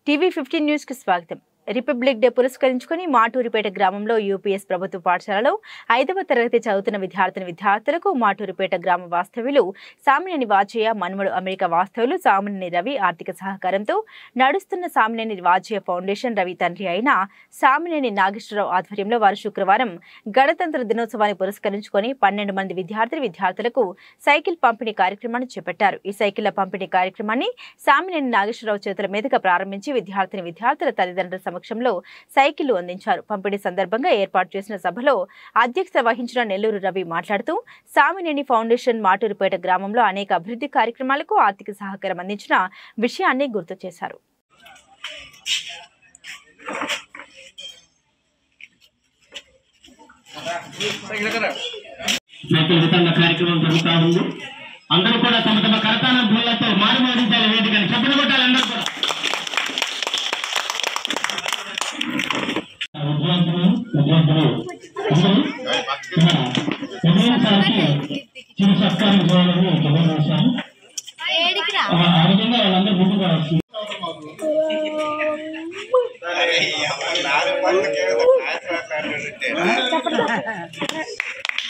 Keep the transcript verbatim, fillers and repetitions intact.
TV fifteen news కి స్వాగతం. Republic day పురస్కరించుకుని మాటూరిపేట గ్రామంలో యూపీఎస్ ప్రభుత్వ పాఠశాలలో ఐదవ తరగతి చదువుతున్న విద్యార్థిని విద్యార్థులకు మాటూరిపేట గ్రామ వాస్తవ్యులు సామినేని వాజయ్య మనుమడు అమెరికా వాస్తవ్యులు సామినేని రవి ఆర్థిక సహకారంతో నడుస్తున్న సామినేని వాజయ్య ఫౌండేషన్ రవి తండ్రి అయిన సామినేని నాగేశ్వరరావు ఆధ్వర్యంలో వారు శుక్రవారం గణతంత్ర దినోత్సవాన్ని పురస్కరించుకొని పన్నెండు మంది విద్యార్థిని విద్యార్థులకు సైకిల్ పంపిణీ కార్యక్రమాన్ని చేపట్టారు. ఈ సైకిళ్ల పంపిణీ కార్యక్రమాన్ని సామినేని నాగేశ్వరరావు చేతుల మీదుగా ప్రారంభించి విద్యార్థిని విద్యార్థుల తల్లిదండ్రుల సమక్షంలో సైకిళ్లు అందించారు. పంపిణీ సందర్భంగా ఏర్పాటు చేసిన సభలో అధ్యక్షత వహించిన నెల్లూరు రవి మాట్లాడుతూ సామినేని ఫౌండేషన్ మాటూరుపేట గ్రామంలో అనేక అభివృద్ధి కార్యక్రమాలకు ఆర్థిక సహకారం అందించిన విషయాన్ని గుర్తు చేశారు. అందరూ కూడా తమ తమ కరతాళ ధ్వనులతో మారుమోడించాలి వేదికని చెప్పలు కొట్టాలి. అందరూ కూడా విద్యార్థులు విద్యార్థులు సార్కి చిరు సత్కారం చేయాలని తెలియజేశాను. ఆ విధంగా వాళ్ళందరూ ముందుకు వస్తుంది.